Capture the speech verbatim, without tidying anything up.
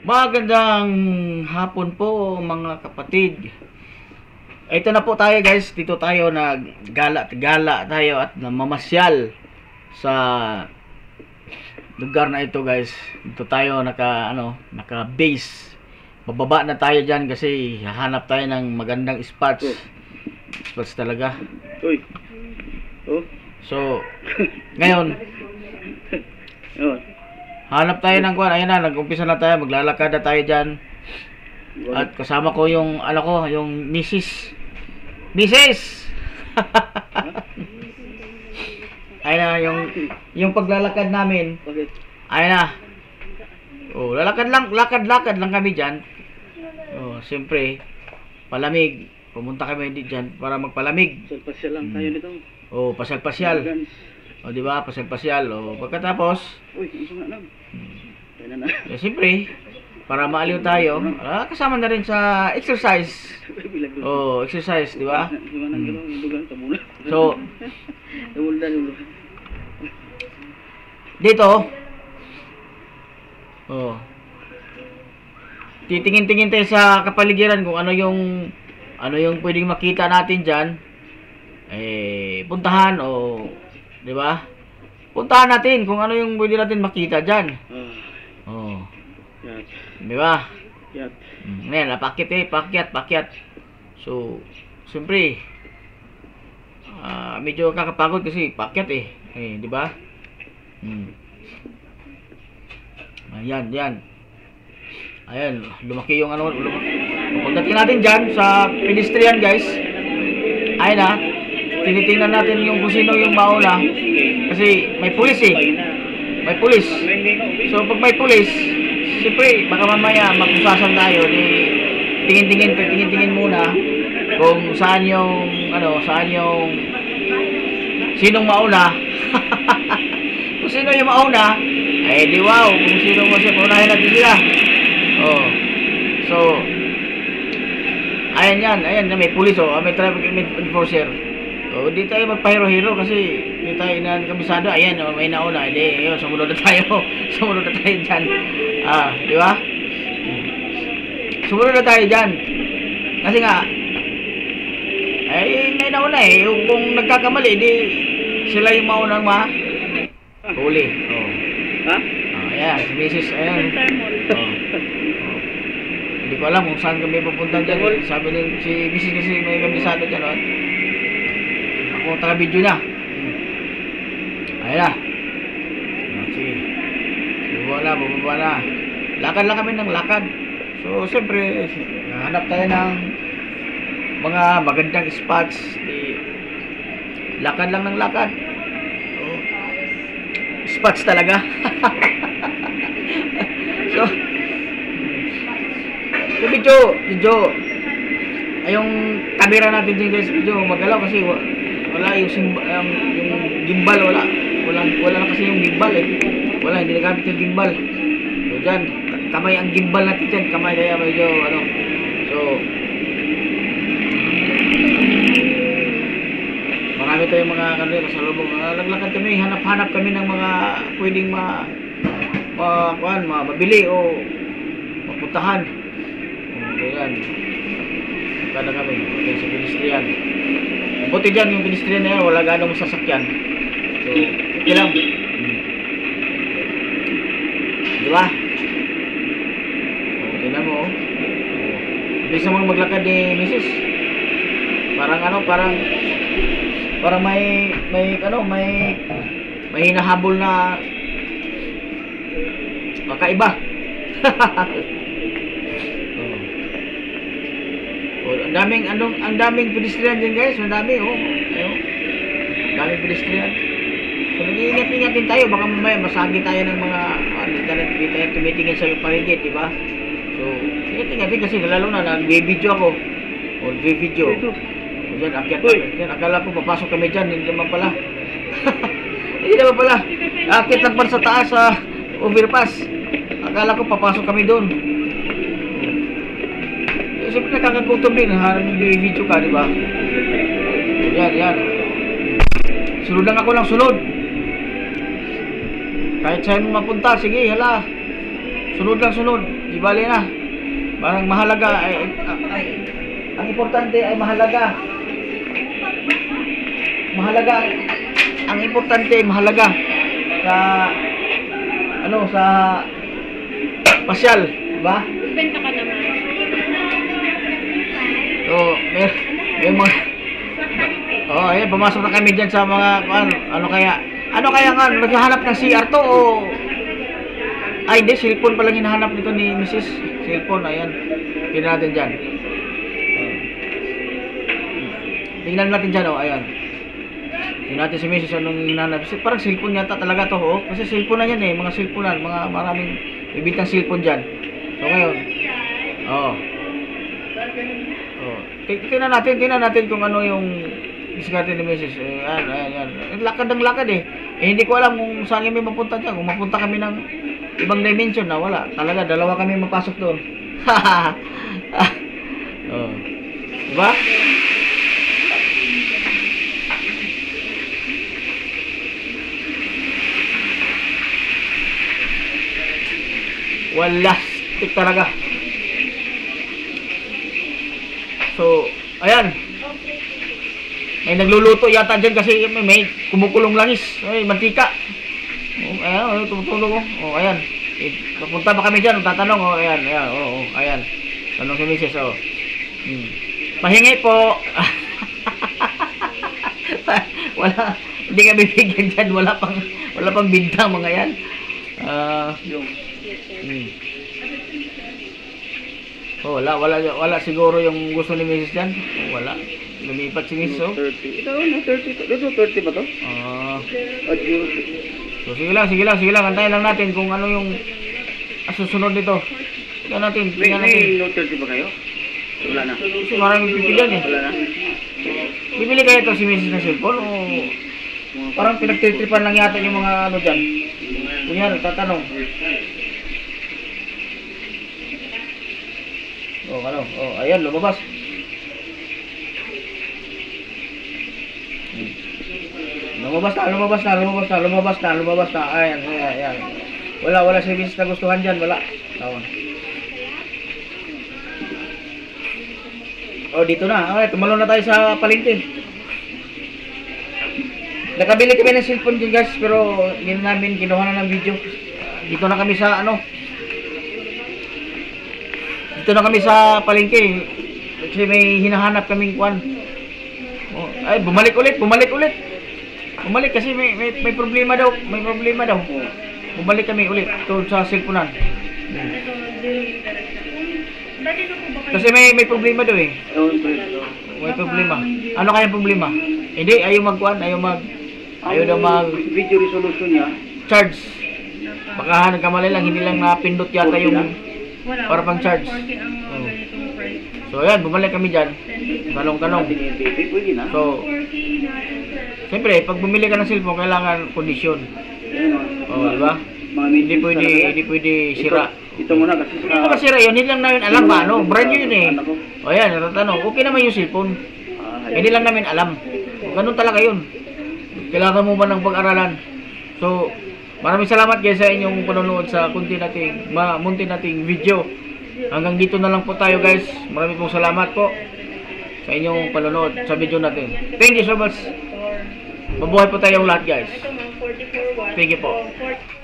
Magandang hapon po mga kapatid. Ito na po tayo guys, dito tayo nag-gala-gala tayo at namamasyal sa lugar na ito guys. Dito tayo naka ano, naka-base. Bababa na tayo diyan kasi hahanap tayo ng magandang spots. Spots talaga. Uy. Oh. So, ngayon Oh. hanap tayo ng kuwan. Ayun na, nag-umpisa na tayo, maglalakad na tayo diyan. At kasama ko yung ano ko, yung Missus Missus Ayun na yung yung paglalakad namin. Bakit? Ayun na. Oh, lalakad lang, lakad-lakad lang kami diyan. Oh, siyempre palamig. Pumunta kami diyan para magpalamig. Pasyal lang tayo nito. Oh, pasyal-pasyal. O, di ba? Pasyal-pasyal. O, pagkatapos, uy, isa nga lang. Kaya na na. eh, siyempre, para maaliw tayo, ah, kasama na rin sa exercise. Oh, exercise, di ba? So, dito, oh, titingin-tingin tayo sa kapaligiran kung ano yung, ano yung pwedeng makita natin dyan. Eh, puntahan o, di ba? Puntahan natin kung ano yung pwede natin makita diyan. Oh. Yat. Di ba? Yat. Mm, ngayon, pakyat eh, pakyat, pakyat. So, siyempre, ah, medyo kakapagod kasi pakyat eh. Eh, di ba? Hmm. Ayan, yan. Ayan, lumaki yung ano, lumaki. Pagdating natin diyan sa pedestrian, guys. Ayun na. Tinitingnan natin yung kung sino yung mauna kasi may pulis eh, may pulis. So pag may pulis, siyempre baka mamaya magpusasan tayo, di tingin-tingin, tingin-tingin muna kung saan yung ano, saan yung sinong mauna. Kung sino yung mauna, eh di wow, kung sino mo siya, paunahin natin sila. Oh, so ayan yan, ayan may pulis oh, may traffic enforcer. Oh, di tayo magpahiro-hiro kasi di tayo inaan kabisado. Ayan, oh, may nauna. Hindi, ayun, sumunod na tayo. Sumunod na tayo dyan. Ah, di ba? Sumunod na tayo dyan. Kasi nga, eh, may nauna eh. Kung nagkakamali, di sila yung maunang ma huli. Oh. Ha? Oh, ayan, si Missus ayan. Oh. Oh. Hindi ko alam kung saan kami pupunta dyan. Sabi ni si Missus kasi may kabisado dyan. Oh. Ako taga-video na. Ayun na. Sige. Bubaba na, bubaba na. Lakad lang kami ng lakad. So, siyempre, hanap tayo ng mga magandang spots. Di, lakad lang ng lakad. So, spots talaga. So, so, video, video. Ay, yung camera natin dyan guys, video, magalaw kasi wala yung, simba, um, yung gimbal, wala. Wala, wala na kasi yung gimbal eh. Wala, hindi nagamit yung gimbal. So dyan, kamay ang gimbal natin dyan. Kamay kaya medyo ano. So, marami tayong mga ano yun, kasalubong. Uh, naglakad kami, hanap-hanap kami ng mga pwedeng ma, ma, kuhan, ma, mabili o mapuntahan. So, yan. Kada kami, okay, sa pedestrian. Buti dyan yung pedestrian na yan, wala gano'ng sasakyan. So, okay lang. Hmm. Diba? Okay na mo. Bisa mo maglakad ni Missus Parang ano, parang parang may, may, ano, may may hinahabol na kakaiba. Oh, ang daming anong ang daming pedestrian din guys, ang dami oh. Ayun. Ang daming pedestrian. So nag-iingat-ingat din tayo baka mamaya masagi tayo ng mga ano tayo tayo tumitingin sa paligid, di ba? So, ingat-ingat din kasi lalo na nag-video ako. O nag-video. O diyan akyat kami. Akala ko papasok kami diyan, hindi naman pala. Hindi naman pala. Akyat lang pa sa taas sa overpass. Akala ko papasok kami doon. Siyempre nakakagutom din, nag-video ka, di ba? Yan, yan. Sunod lang ako lang sunod. Kahit saan mo mapunta, sige, hala. Sunod lang sunod. Di bali na. Parang mahalaga. Ay, ang, ang, ang importante ay mahalaga. Mahalaga. Ang importante ay mahalaga. Sa, ano, sa pasyal. Diba? Benta ka naman. So, may, may mga... Oh, ayan, pumasok na kami dyan sa mga, ano, ano kaya, ano kaya nga, naghahanap ng C R to o, ay hindi, cellphone palang hinahanap nito ni Missus Cellphone, ayan, tingnan natin dyan. Oh. Tingnan natin dyan, oh, ayan. Tingnan natin si Missus anong hinahanap. Parang cellphone yata talaga to, oh, kasi cellphone na yan eh, mga cellphone na, mga maraming bibintang cellphone dyan. So, ngayon, oh, oh, tingnan natin, tingnan natin kung ano yung diskarte ni Missus Eh, ayan, ayan, ayan. Lakad ng lakad eh. Eh, hindi ko alam kung saan kami mapunta dyan. Kung mapunta kami ng ibang dimension na wala. Talaga, dalawa kami mapasok doon. Oh. Diba? Wala. Stick talaga. So, ayan. May nagluluto yata dyan kasi may, may kumukulong langis. Ay, mantika. Oh, ayan, oh, tumutulong oh. Oh, ayan. Eh, papunta pa kami dyan, tatanong oh, ayan, ayan, oh, oh, ayan. Tanong si Missus oh. Hmm. Pahingi po. Wala, hindi kami bibigyan dyan, wala pang wala pang bintang mga yan. Ah, uh, hmm. Oh, wala, wala, wala siguro yung gusto ni Missus dyan. Oh, wala. Lumipat si Missus oh. thirty. Ito, no, thirty. Ito, thirty ba to? Ah. At zero. So, sige lang, sige lang, sige lang. Antayin lang natin kung ano yung susunod nito. Tingnan natin, May, tingnan may natin. note thirty ba kayo? Wala na. Kasi maraming pipilian eh. Wala na. Bibili kayo ito si Missus ng cellphone o parang pinagtitripan lang yata yung mga ano dyan. Kunyari, tatanong. Oh, ano? Oh, ayan, lumabas. Hmm. Lumabas na, lumabas na, lumabas na, lumabas na, lumabas na. Ayan, ayan, ayan. Wala, wala si Missus na gustuhan dyan, wala. Tawon. Oh, dito na. Okay, tumalon na tayo sa palengke. Nakabili kami ng cellphone dyan guys, pero hindi na namin kinuha na ng video. Dito na kami sa ano. Dito na kami sa palengke. Kasi may hinahanap kaming kwan. Oh, ay, bumalik ulit, bumalik ulit. Bumalik kasi may, may, may problema daw, may problema daw. Bumalik kami ulit doon sa cellphone-an. Hmm. Kasi may may problema daw eh. May problema. Ano kaya problema? Hindi, ayaw magkuhan, ayaw mag ayaw daw mag video resolution niya. charge. Baka nagkamali lang, hindi lang napindot yata yung para pang charge. Oh. So ayan, bumalik kami dyan. Tanong-tanong. Pwede na. So, siyempre, pag bumili ka ng cellphone, kailangan kondisyon. Oh, di ba? Hindi pwede, hindi pwede sira. Ito muna kasi Hindi ko masira yun, hindi lang namin alam ba, ano? Brand new yun eh. O yan, natatanong, okay naman yung cellphone. Hindi lang namin alam. Ganun talaga yun. Kailangan mo ba ng pag-aralan? So, maraming salamat guys sa inyong panonood sa kunti nating, ma, munti nating video. Hanggang dito na lang po tayo guys. Maraming pong salamat po sa inyong panonood sa video natin. Thank you so much. Mabuhay po tayong lahat guys. Thank you po.